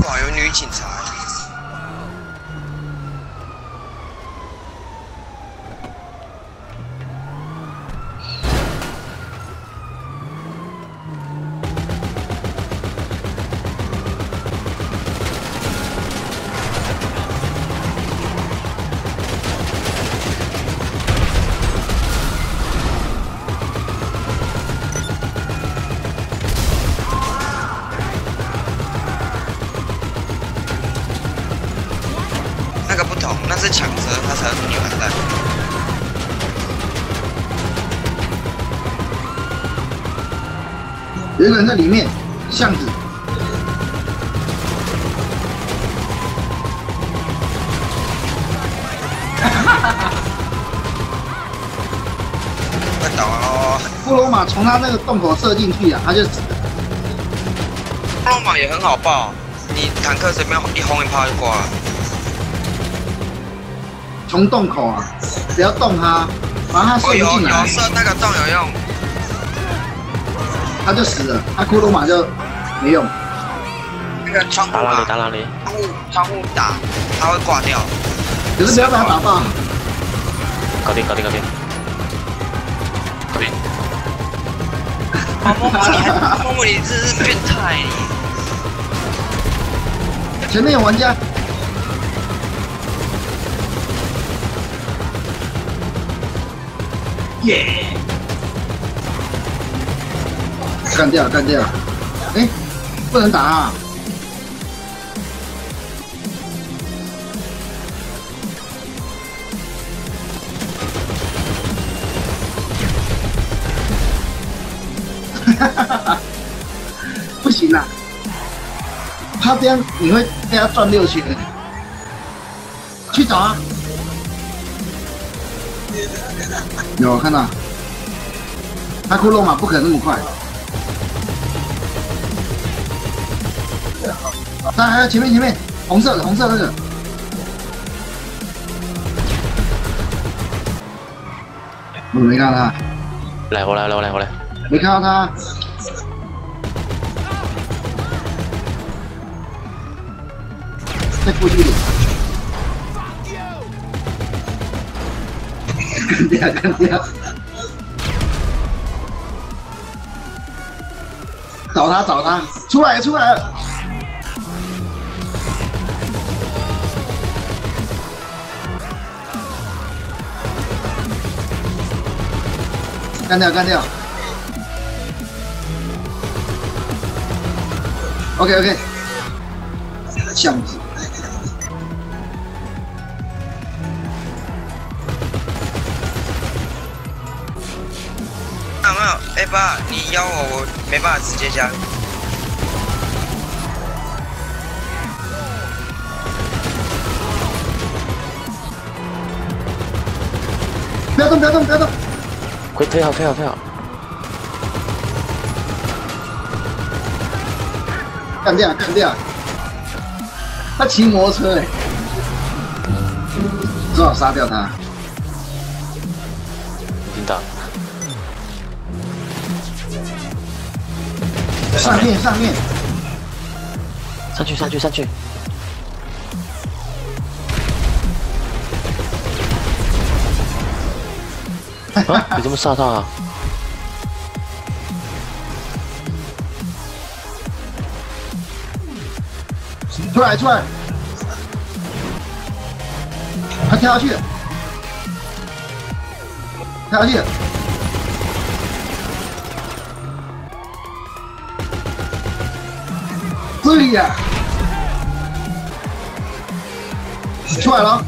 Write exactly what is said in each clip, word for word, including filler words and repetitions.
哇，有女警察。 那个不同，那是抢车，他才有女完蛋。 有一个人在里面，巷子。 快倒哦！ 布罗马从他那个洞口射进去啊，他就死了。 布罗马也很好爆，你坦克随便一轰一炮就挂了。 从洞口啊，只要动它，把它射不进来， 有有射那个洞有用， 它就死了，它骷髅马就没用。 那个窗户打哪里？打哪里？ 窗户窗户打，它会挂掉。 可是不要把它打爆。 搞定，搞定，搞定，搞定。 啊，默默你还默默你真是变态你！ 前面有玩家。 耶！干掉，干掉！哎，不能打啊！哈哈哈哈！不行啊！他这样你会被他赚六千。去找啊！ 有看到，他骷髅马不可能那么快。那还有前面前面红色的红色那个，我没看到他。 来，我来，我来，我来。 没看到他。在附近。 干掉，干掉！找他，找他！出来，出来了！干掉，干掉 ！OK OK， 巷子。 有没有？哎爸，你邀我，我没办法直接加。 不要动，不要动，不要动！ 快退好，退好，退好！ 干掉，干掉！他骑摩托车哎，只好杀掉他。 已经打。 上面上面， 上去上去上去！啊！你怎么杀他啊？ 出来出来！他跳下去了，跳下去了。 对呀，出来了，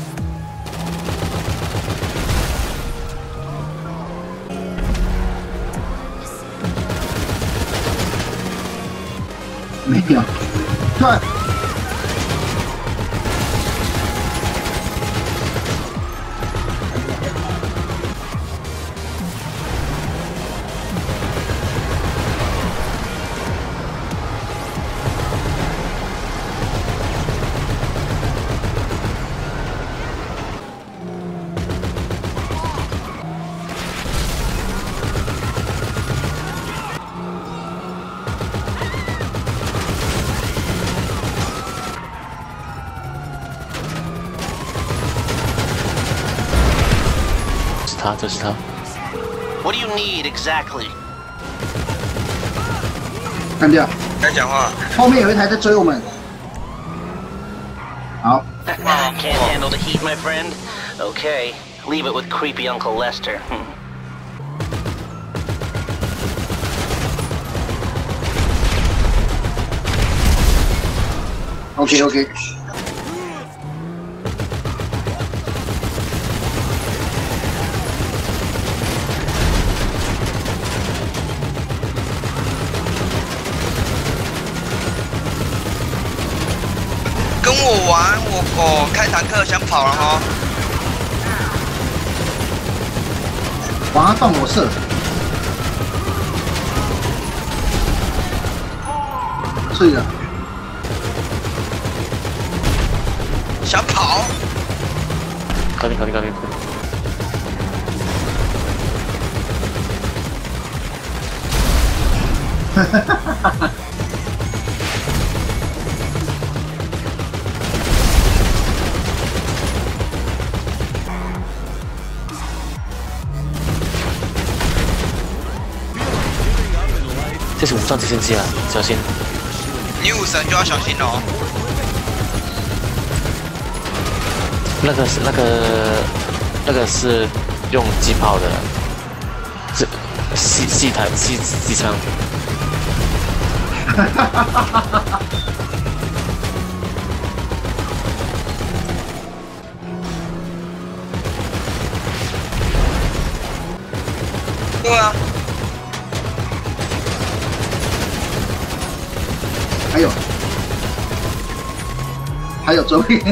没有，出来。 他，就是他。 What do you need exactly? 干掉。 该讲话。 后面有一台在追我们。好。 Can't handle the heat, my friend. Okay, leave it with creepy Uncle Lester. Hmm. OK OK。 跟我玩，我我开坦克想跑了哈。 往他洞我射。睡了。 想跑。 搞定搞定搞定。 哈哈哈哈哈！ 这是武装直升机啊，小心！ 女武神就要小心哦。 那个是那个那个是用机炮的，是细细台细机枪。 哈哈哈哈哈哈！ 对啊。 还有，还有周边，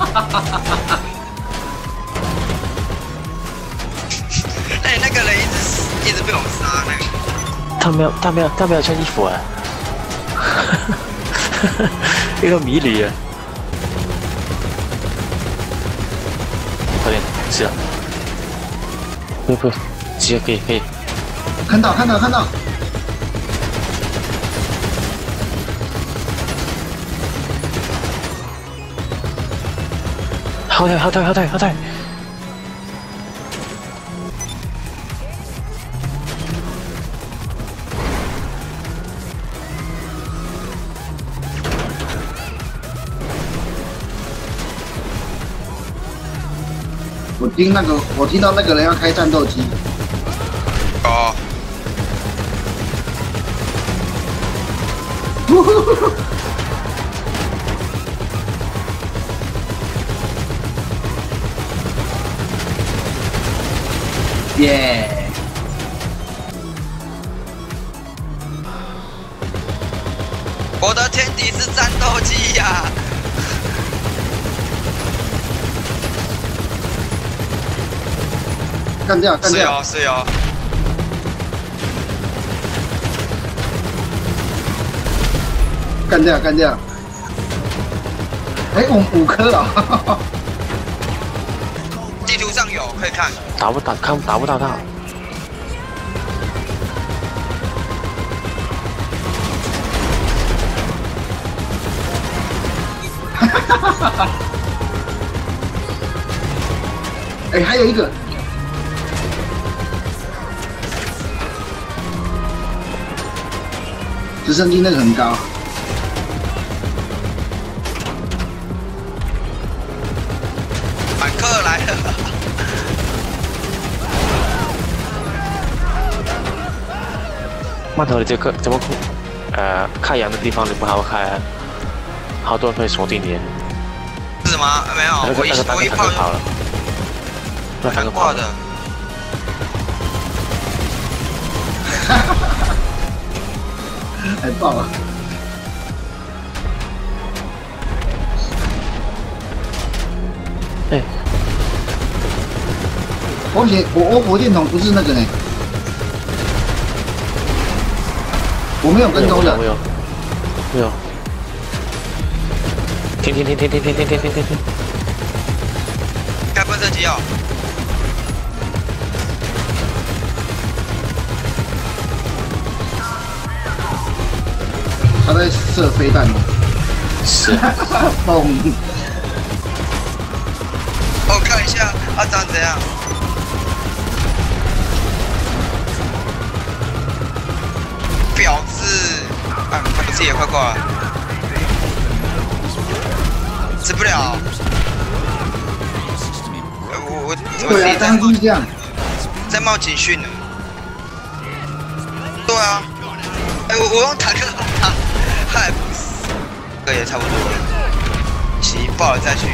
哎，那个人一直一直被我们杀呢。 他没有，他没有，他没有穿衣服啊！一个迷离啊！快点，是啊！不不，直接可以可以。 看到看到看到。 後退後退後退後退！ 我听那个，我听到那个人要开战斗机。 哦。 耶！ Yeah. 我的天敌是战斗机呀、啊！ 干掉，干掉！ 是哦，是哦。 干掉，干掉！哎、欸，我们五颗了。 地图上有，可以看。 打不打？看打不到他。 哎、欸，还有一个。直升机那个很高。 坦克来了。 慢头的这个怎么呃开阳的地方你不好开啊？好多人会锁定你。 是什么？没有， 那个我一那个坦我一炮克跑了。那坦克跑了。 还爆了！ 哎、欸， 而且我欧佛电筒不是那个呢，我没有跟踪的， 没有，没有，停停停停停停停停停停停！ 开喷射机哦。 他在射飞弹吗？ 是。 嘣！ 我看一下，他长怎样？ 也快挂了，吃不了。呃我我我对啊， 自己在刚刚就是这样。 在冒警讯呢。对啊，哎、我我用坦克打，害不死，这个也差不多了。洗爆了再去。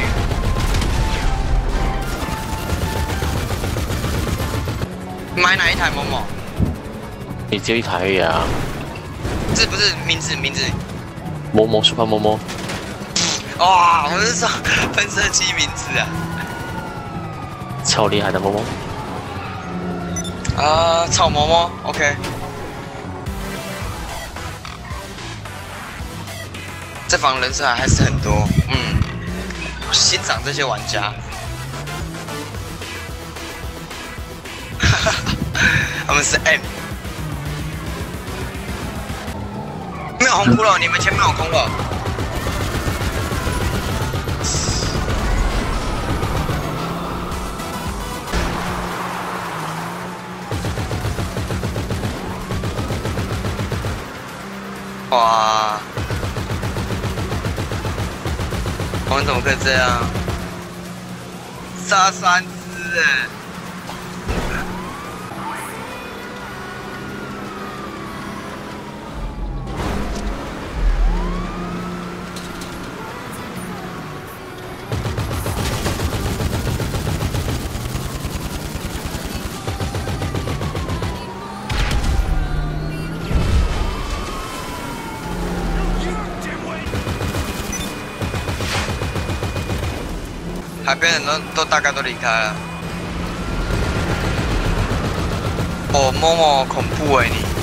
买哪一台某某？ 你只有一台而已啊。 这不是名字名字。 摸摸 Super 摸摸。 哇，我是说喷射机名字啊。 超厉害的摸摸。 啊，草嬷嬷 ，OK。这房人数还是很多，嗯，我欣赏这些玩家。他们是 M， 没有红骷髅，你们前面有空了。哇！我们怎么可以这样？杀三只哎！海边人都都大概都离开了。哦，默默恐怖哎你！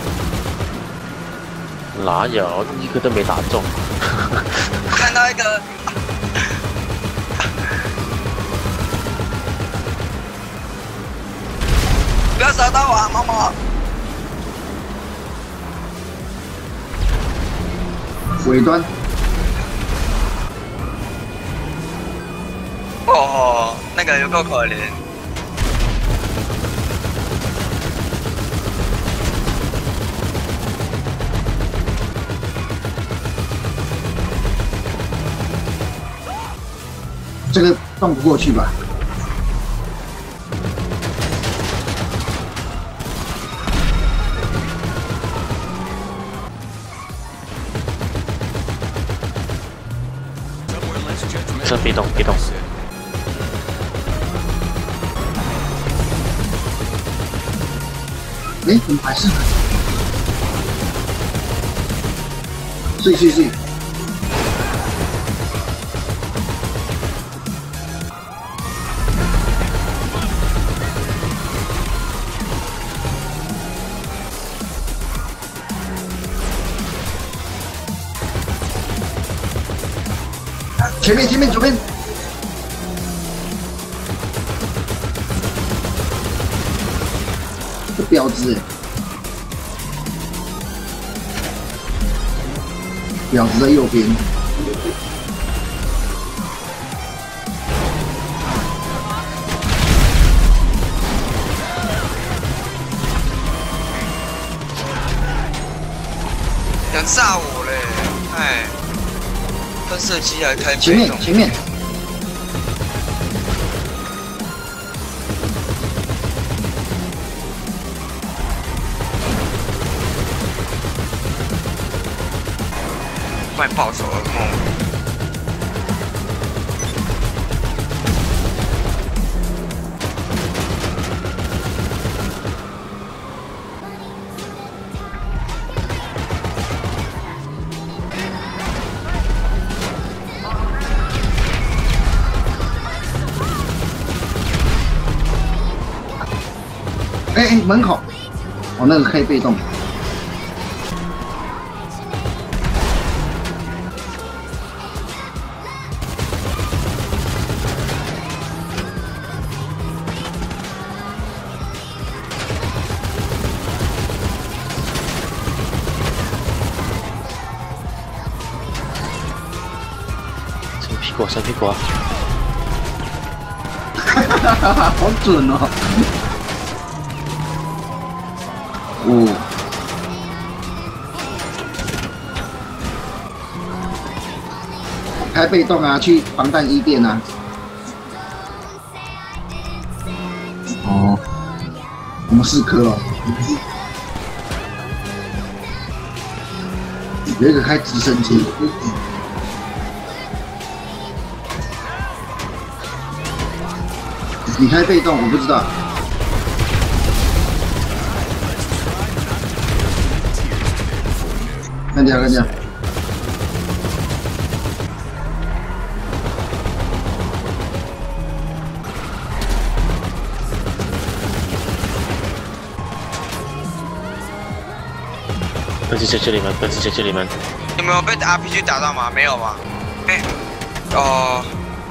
哪有一个都没打中？ 看到一个，不要杀到我啊，默默！ 尾端。 哦，那个有够可怜。 这个撞不过去吧？ 这别动，别动。 哎，怎么还是？睡睡睡！前面前面左边。这婊子！婊子在右边。 想炸我嘞！哎，喷射机还开前面前面。 快报仇了，梦！ 哎哎，门口，哦，那个可以被动。 屁股，闪屁股啊！ 哈哈哈哈，好准哦！哦， 开被动啊，去防弹衣店啊。哦，我们四颗哦。有一个开直升机。你开被动，我不知道。干掉，干掉。 不是在这里吗？不是在这里吗？ 有没有被 R P G 打到吗？没有吧？哎，哦。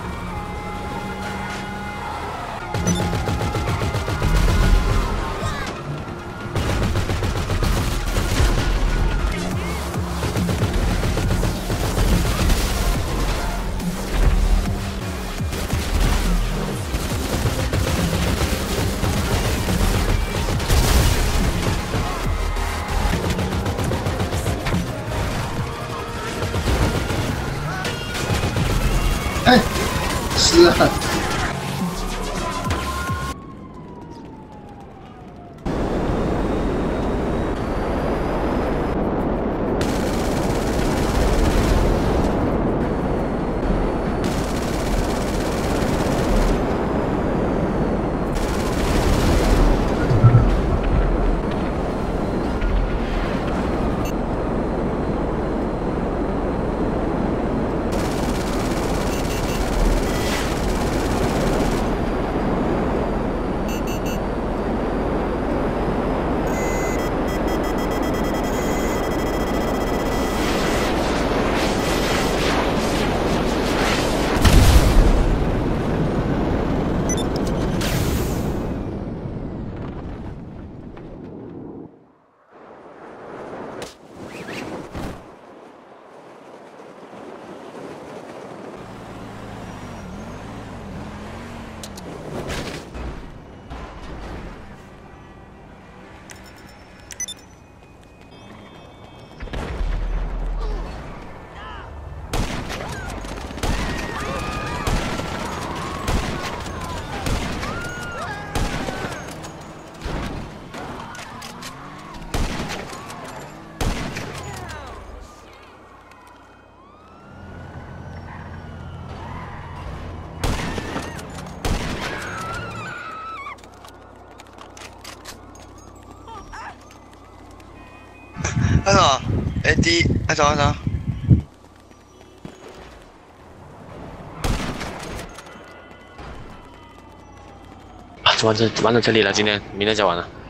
哎，是啊。 那什么？哎，第一，那什么什么？ 啊，完成完成这里了，今天明天就完了。